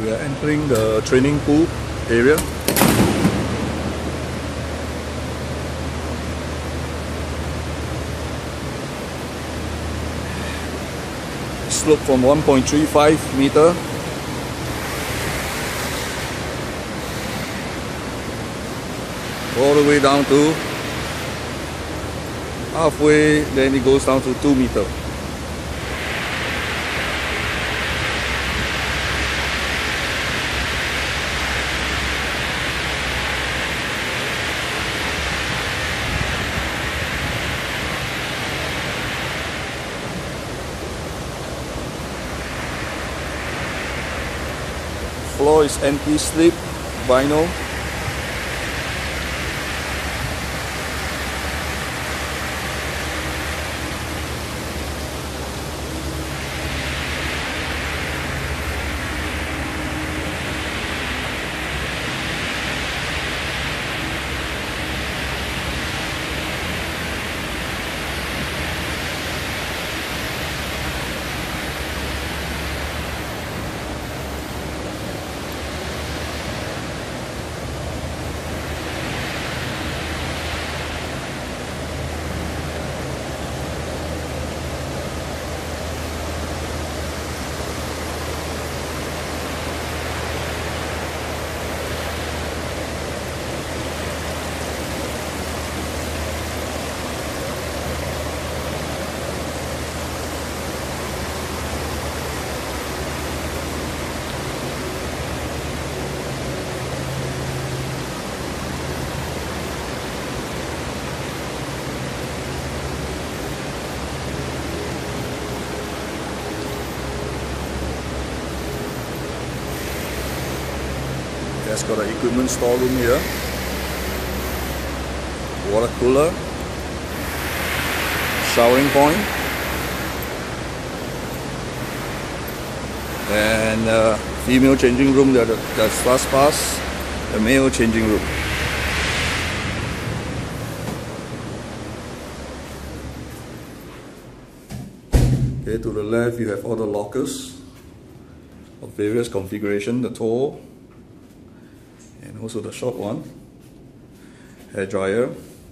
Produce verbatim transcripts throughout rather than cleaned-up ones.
We are entering the training pool area. Slope from one point three five meter all the way down to halfway, then it goes down to two meter. Floor is anti-slip vinyl. It's got an equipment storeroom here, water cooler, showering point, and uh, female changing room. That that's fast pass. The male changing room. Okay, to the left you have all the lockers of various configuration. The tall. And also the short one, hair dryer.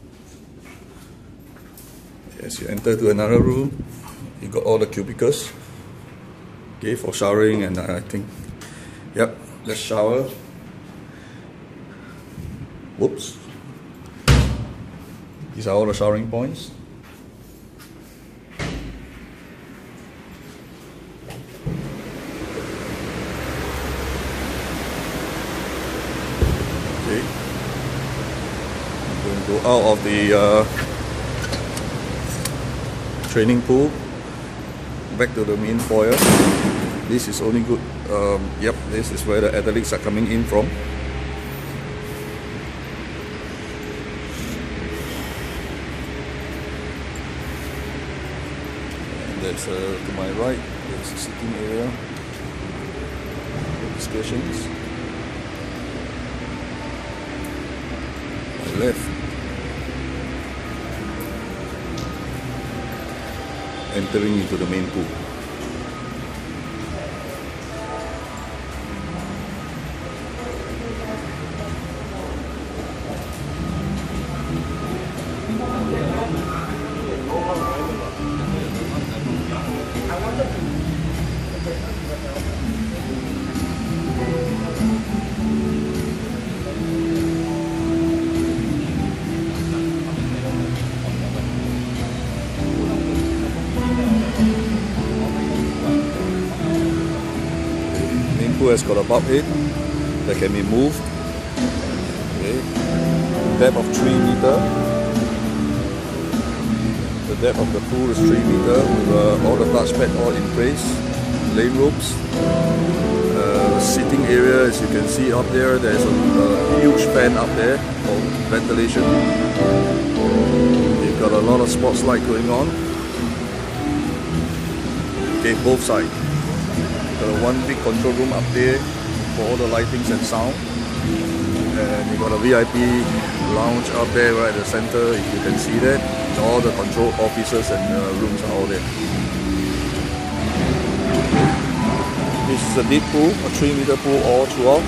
As you enter to another room, you got all the cubicles, okay, for showering. And I think, yep, let's shower. Whoops. These are all the showering points. Go out of the uh, training pool, back to the main foyer. This is only good, um, yep, this is where the athletes are coming in from. And there's, uh, to my right, there's a sitting area, discussions. My left, entering into the main pool. Has got a bulb head that can be moved. Okay. Depth of three meter. The depth of the pool is three meter with uh, all the touchpad all in place. Lane ropes. Uh, sitting area, as you can see up there, there's a, a huge fan up there for ventilation. You've got a lot of sports light going on. Okay, both sides. Got one big control room up there for all the lightings and sound, and you got a V I P lounge up there right at the center. If you can see that, all the control offices and uh, rooms are all there. This is a deep pool, a three meter pool all throughout.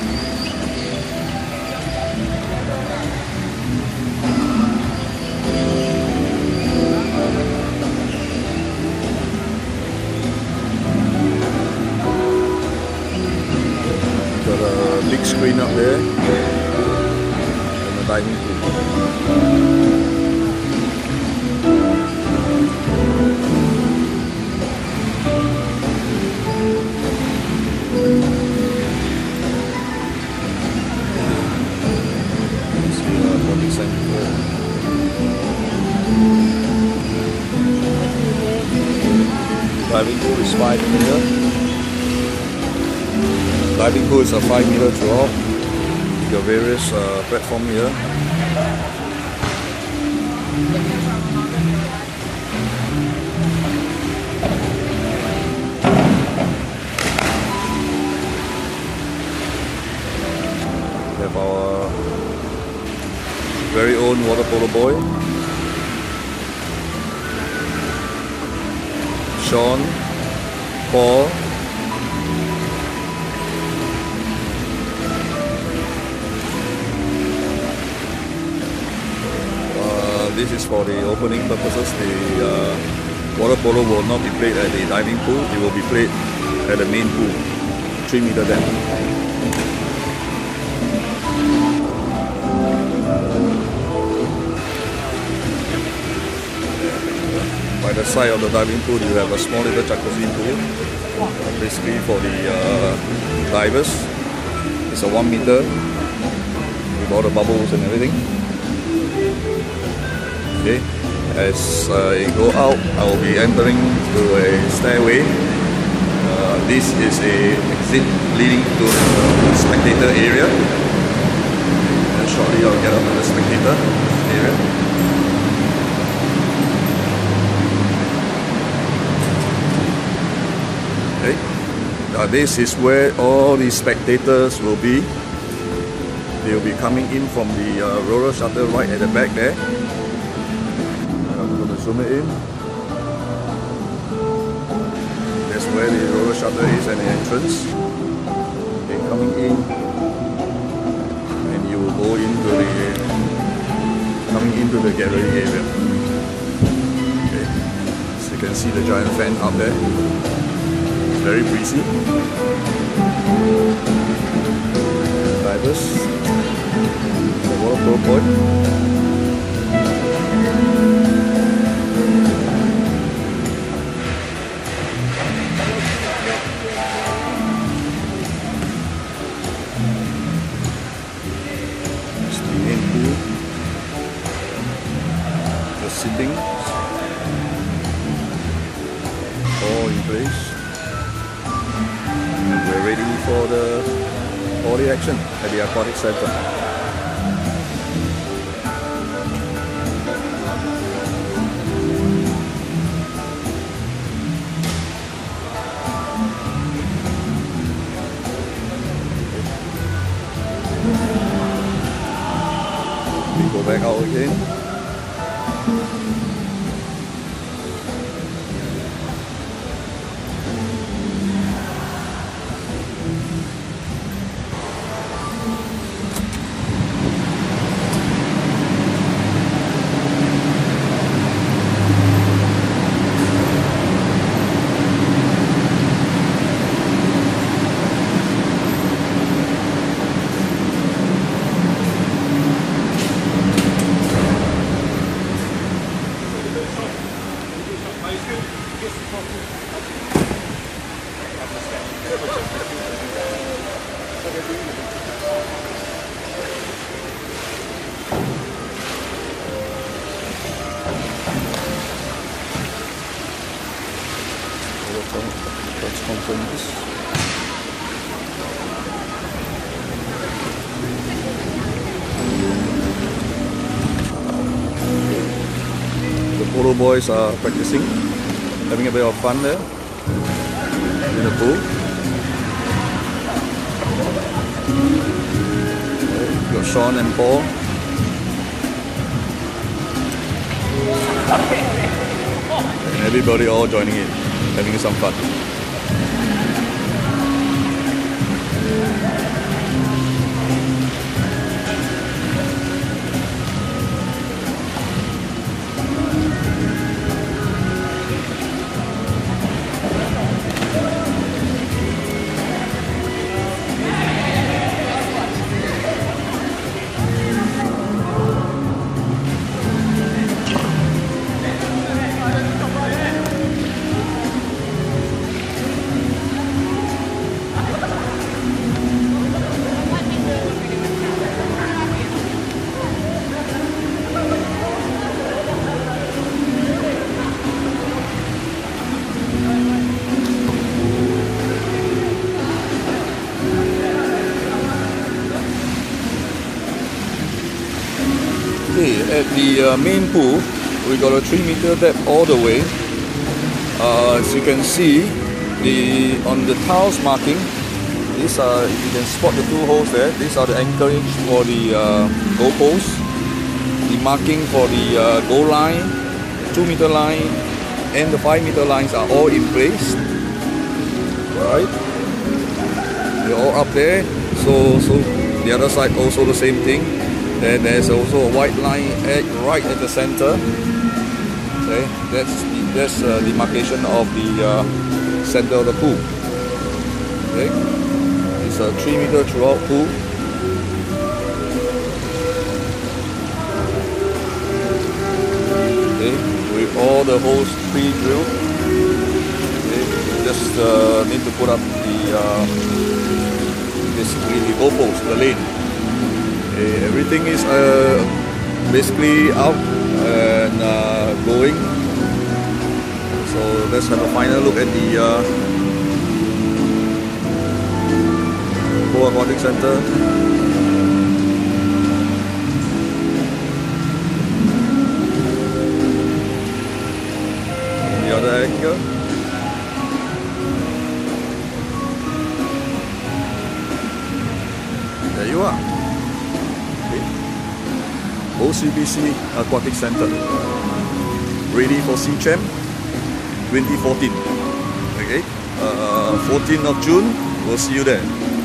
Got a big screen up there and a diving pool. Diving pool is five meter. Diving pool is a five meter throughout. Your various uh, platform here. We have our very own water polo boy, Sean, Paul, uh, this is for the opening purposes. The uh, water polo will not be played at the diving pool, it will be played at the main pool, three meter depth. By the side of the diving pool, you have a small little jacuzzi pool, basically for the uh, divers. It's a one meter with all the bubbles and everything. Okay, as I go out, I will be entering to a stairway. Uh, this is a exit leading to the spectator area. And shortly, I'll get up to the spectator area. Uh, this is where all the spectators will be. They will be coming in from the uh, roller shutter right at the back there. I'm going to zoom it in. That's where the roller shutter is and the entrance. Okay, coming in, and you will go into the coming into the gallery area. Okay, so you can see the giant fan up there. Very breezy. Divers, the water polo boy. It's the main pool. The sitting, all in place. We're ready for the all the action at the aquatic center. We go back out again. Touch conference. The polo boys are practicing, having a bit of fun there in the pool. Okay, got Sean and Paul. And everybody all joining in, having some fun. at the uh, main pool, we got a three meter depth all the way. Uh, as you can see, the on the tiles marking, these are, you can spot the two holes there. These are the anchorage for the uh, goal posts. The marking for the uh, goal line, two meter line, and the five meter lines are all in place. Right? They're all up there. So, so the other side also the same thing. Then there's also a white line at, right at the center. Okay, that's the, that's uh, the markation of the uh, center of the pool. Okay, it's a three meter throughout pool. Okay, with all the holes pre-drilled. Okay, just uh, need to put up the uh, basically the goalpost, the lane. Okay, everything is uh, basically out and uh, going. So let's have a final look at the uh, Pool Aquatic Center. The other angle. There you are. O C B C Aquatic Center, ready for SeaChamp twenty fourteen. Okay, uh, fourteenth of June, we'll see you there.